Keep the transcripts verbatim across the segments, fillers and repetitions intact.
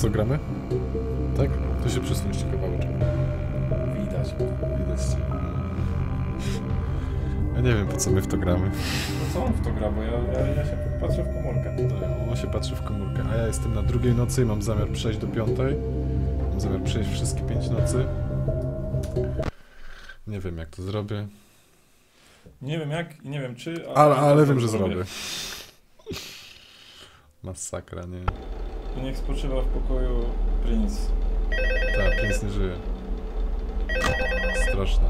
Co, gramy? Tak? To się przesunąć kawałeczek. Widać. Widać. Ja nie wiem, po co my w to gramy. Po co on w to gra, bo ja, ja, ja się patrzę w komórkę. No, on się patrzy w komórkę, a ja jestem na drugiej nocy i mam zamiar przejść do piątej. Mam zamiar przejść wszystkie pięć nocy. Nie wiem, jak to zrobię. Nie wiem jak i nie wiem czy, ale, Ale, ale wiem, że zrobię. Masakra, nie? I niech spoczywa w pokoju Prince. Tak, Prince nie żyje. Straszne.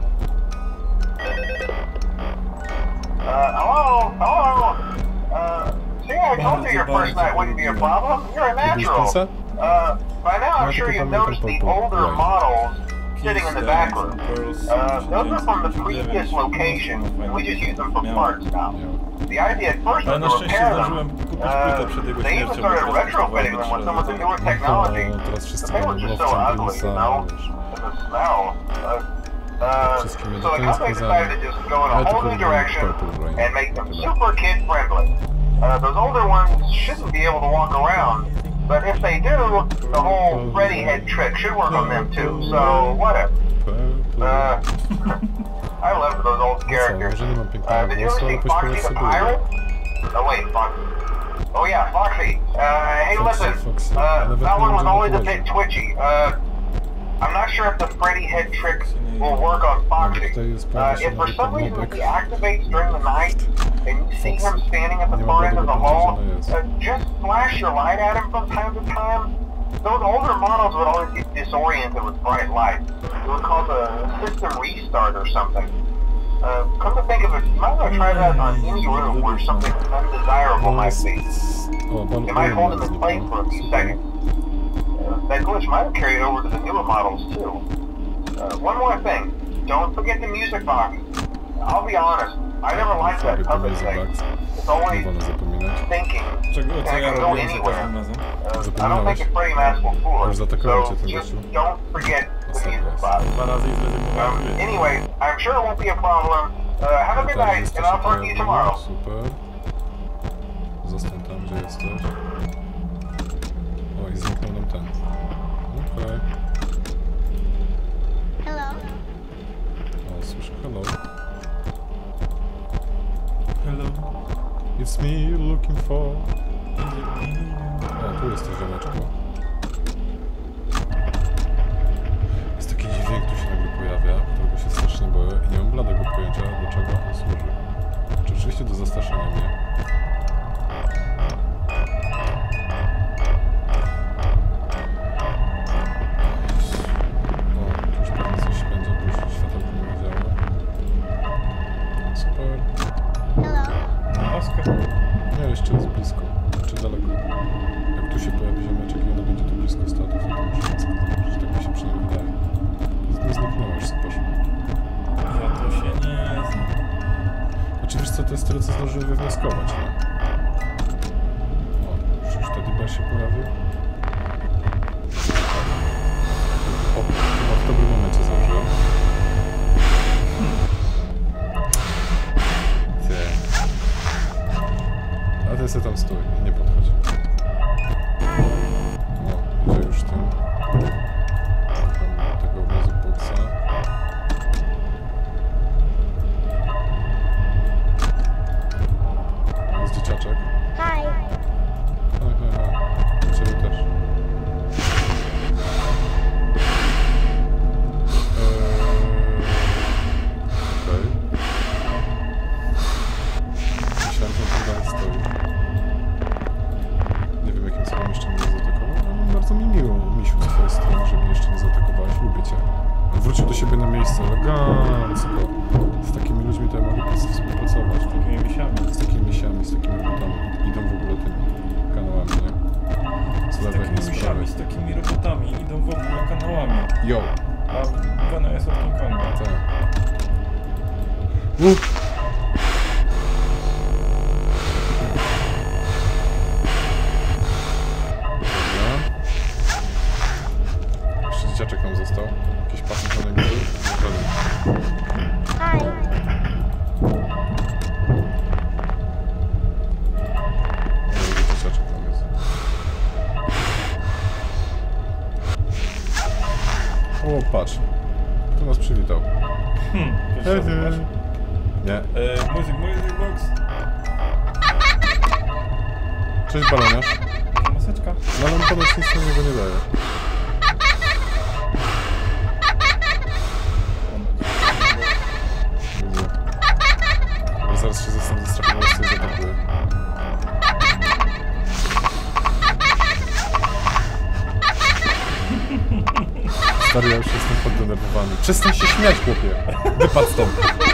Uh, hello? Hello? Uh, see, I told you your first night wouldn't be a problem. You're a natural. Uh, by now I'm sure you've noticed the older models sitting in the back room. Uh, those are from the previous location, and we just use them for parts now. The idea at first was to repair them. Uh, they even started retrofitting them with some of the newer technology. But they were just so ugly, you know? And the smell. Uh, Uh, so the company decided to just go in a whole new direction and make them super kid-friendly. Uh, those older ones shouldn't be able to walk around, but if they do, the whole Freddy head trick should work on them too, so whatever. Uh, I love those old characters. Uh, did you ever see Foxy the Pirate? Oh wait, Foxy. Oh yeah, Foxy. Uh, hey listen, uh, that one was always a bit twitchy. Uh, I'm not sure if the Freddy head trick will work on Foxy. Uh, if for some reason he activates during the night, and you see him standing at the far end of the hall, uh, just flash your light at him from time to time. Those older models would always get disoriented with bright light. It would cause a system restart or something. Uh, come to think of it, you might want to try that on any room where something undesirable might be. It might hold him in place for a few seconds. Uh, that glitch might have carried over to the newer models too. Uh, one more thing, don't forget the music box. I'll be honest, I never liked that puppet thing. It's always thinking, and it can go anywhere. Uh, I don't think a Freddy mask will fool us, so just don't forget the music box. Um, anyway, I'm sure it won't be a problem. Uh, have a good night, and I'll talk to you tomorrow. Super. Zostań tam, gdzie jesteś. O, i zniknął nam ten. Okej. Okay. Hello. O, słyszę hello. Hello. It's me you're looking for. O, tu jesteś, ziomeczku. Jest taki dźwięk, tu się nagle pojawia, którego się strasznie boję i nie mam bladego pojęcia, do czego on służy. Czy oczywiście do zastraszenia mnie? Nie, jeszcze jest blisko. Czy daleko? Jak tu się pojawi ziomeczek i ona będzie tu blisko stała, to wtedy muszę wszystko zobaczyć. Tak mi się przynajmniej wydaje. Nie zniknęła, już poszło. Ja to się nie znam. Znaczy wiesz co, to jest tyle, co zdążyłem wywnioskować, nie? O, już wtedy B się pojawił. O, chyba w dobrym momencie założyłem. A ty sobie tam stój i nie podchodź. No, idzie już tym. Tam tego obrazu boksa. Jest dzieciaczek. Hi. Hej, hej, hej. Ciebie też. Okej. Myślałem, że on tam dalej stoi. Nie wiem, jakim celem jeszcze mnie nie zaatakował, ale bardzo mi miło, misiu, z twojej strony, że mnie jeszcze nie zaatakowałeś. Lubię cię. Wrócił do siebie na miejsce, elegancko. Z takimi ludźmi to ja mogę współpracować. Z takimi misiami. Z takimi misiami, z takimi robotami. Idą w ogóle tymi kanałami, nie? Z, z takimi misiami, z takimi robotami. Idą w ogóle kanałami. Yo! A Venom jest od King Konga. Tak. Dzieciaczek nam został. Jakiś pasek na niego. Hi. Dzieciaczek tam jest. O, patrz. Kto nas przywitał? Hmm, pierwszy raz zobacz. Nie. E, music, music box. Cześć, baloniarz. Maseczka. No ale on ponoć nic na niego nie daje. Widzę. Bo zaraz się zastanę, zastrapię, was coś zaatakuje. Stary, ja już jestem poddenerwowany. Przestań się śmiać, chłopie! Wypadł stąd!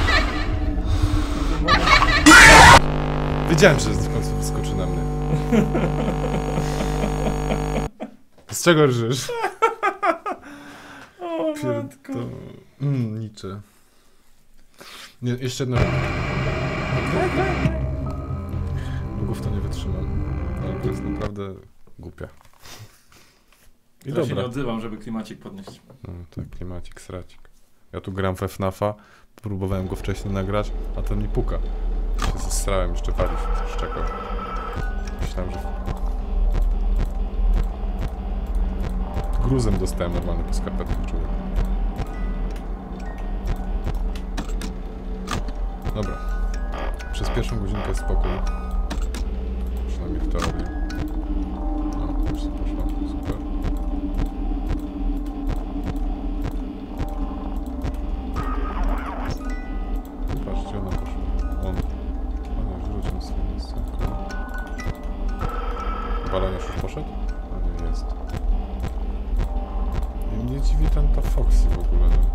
Wiedziałem, że w końcu wyskoczy na mnie. Z czego rżysz? O, matko. Mmm, nicze. Nie, jeszcze jedno. Długo w to nie wytrzymam. Ale to jest naprawdę głupia. I Ja się nie dobra. odzywam, żeby klimacik podnieść. No, tak, klimacik, sracik. Ja tu gram we FNAFa, próbowałem go wcześniej nagrać, a ten mi puka. Się zestrałem, jeszcze walił, szczekał. Myślałem, że... Gruzem dostałem normalnie po skarpetkach, człowiek. Dobra. Przez pierwszą godzinkę jest spokój. Przynajmniej w teorii. No, już sobie poszło. Super. Patrzcie, ona poszła. On. On już wrócił na swoje miejsce. Baloniarz już poszedł? A nie, jest. I mnie dziwi ten ta Foxy w ogóle, no.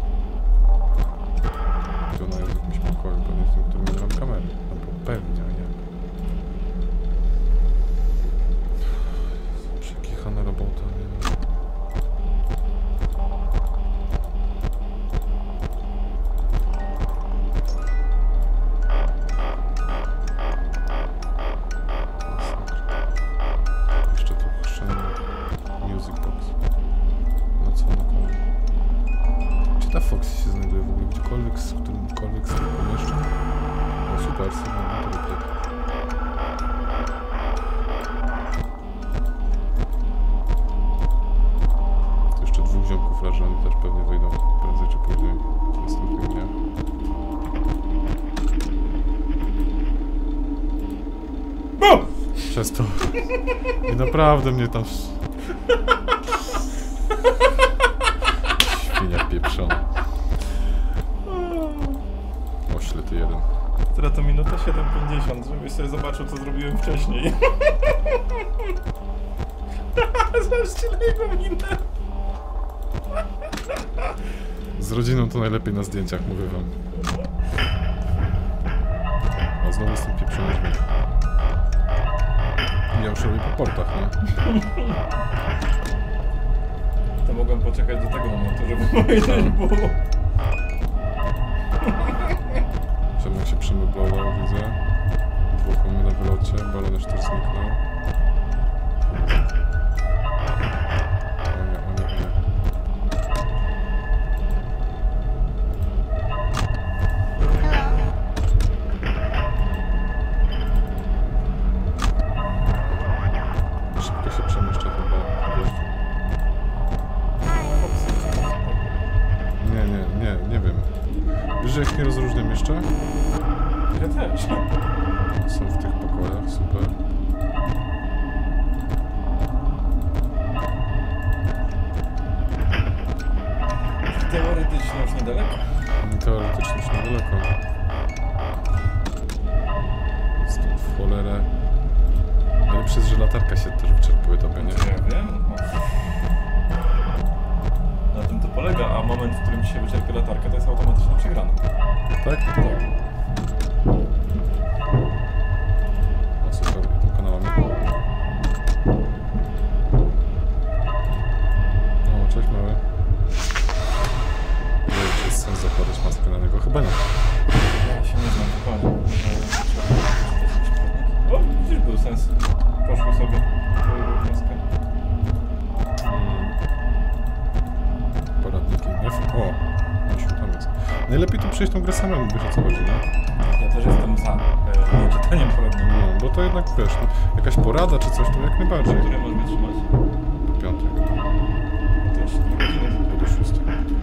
Gdzie ona jest w jakimś pokoju, pewnie w tym, w którym nie mam kamery. No pewnie, a nie. Przekichana robota, nie wiem. Jeszcze tu chrzczony music box. No co na koniec? Czy ta Foxy się znajduje w ogóle gdziekolwiek, z którymkolwiek z tych pomieszczeń? O super, sygnał to replay. Tu jeszcze dwóch ziomków leży, oni też pewnie wyjdą prędzej czy później w następnych dniach. O! Przez to. I naprawdę mnie tam... Świnia pieprzona. Ośle ty jeden. Teraz to minuta siedem pięćdziesiąt, żebyś sobie zobaczył, co zrobiłem wcześniej. Zobaczcie na jego minę. Z rodziną to najlepiej na zdjęciach, mówię wam. A znowu jest ten pieprzony dźwięk. Ja już robię po portach, nie? To mogłem poczekać do tego momentu, żeby powiedzieć, bo... Ziomek się przemeblował, widzę. Dwóch mamy na wylocie, baloniarz też zniknął. O nie, o nie, o nie. Szybko się przemieszcza chyba gościu. Nie, nie, nie, nie wiem. Wiesz, że ich nie rozróżniam jeszcze? Ja też. Są w tych pokojach, super. Teoretycznie już niedaleko. Teoretycznie już niedaleko. Jest tu w cholerę. Ale przez że latarka się też wyczerpuje tobie, nie? Ja wiem. Na tym to polega, a moment, w którym ci się wyczerpie latarka, to jest automatyczna przegrana. Tak? Tak. No super, i tym kanałami. O, cześć mały. Nie wiem, czy jest sens zakładać maskę na niego, chyba nie. Ja się nie znam dokładnie. O, widzisz, był sens. Poszło sobie. Maskę. Poradniki. F. O, Misiu, tam jest. Najlepiej tu przejść tą grę samemu, wiesz o co chodzi, nie? Ja też jestem za e, czytaniem poradnika. No, bo to jednak, wiesz, no, jakaś porada czy coś, to jak najbardziej. Które możesz wytrzymać? Do piątej chyba. To jeszcze dwie godziny. Do szóstej.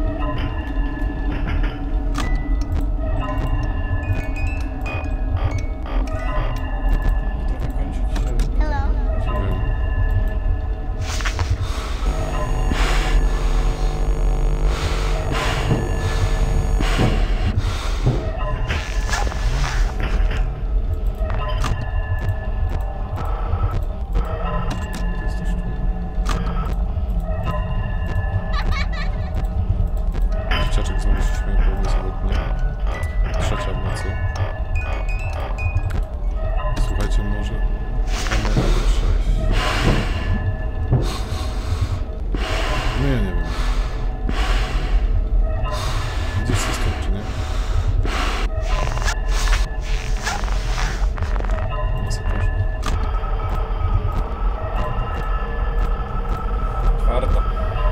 Czwarta.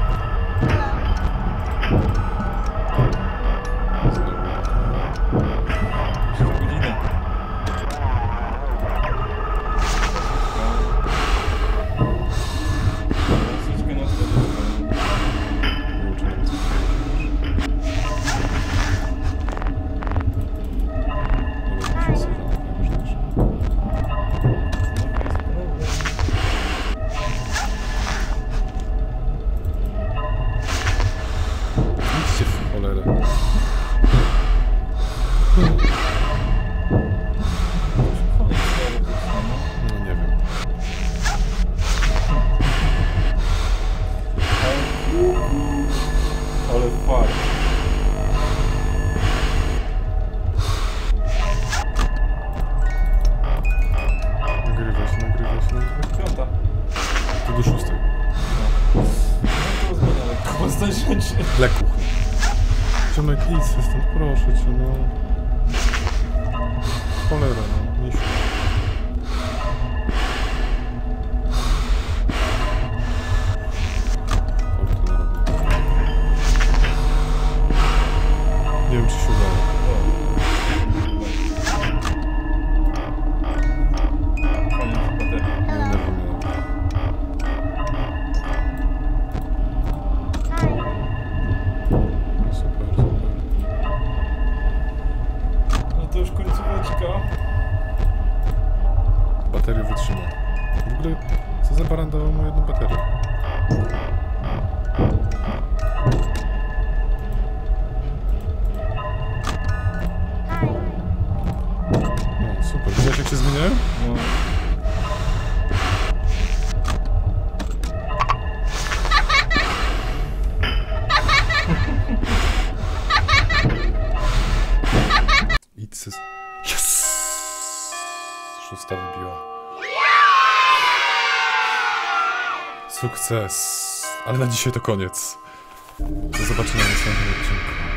Godzinę. Troszeczkę na Idźcie w cholerę. No nie wiem. Ale fart. Nagrywa się, nagrywa się, nagrywa się. Piąta. To do szóstej. No to zmienia lekko zdarzyć. Lekuch. Ciomek, idź se stąd, proszę cię, no. Cholera, no, misiu. Porty narobię. Nie wiem, czy się udało. Koniec baterii. Nie nerwy miałem. No super, super. No to już końcóweczka. Baterię wytrzyma. W ogóle, co za baran dawał mu jedną baterię? No, super. Widziałeś, jak się zmieniają? No. Idź se... Yes! Szósta wybiła. Sukces! Ale na dzisiaj to koniec. Do zobaczenia w następnym odcinku.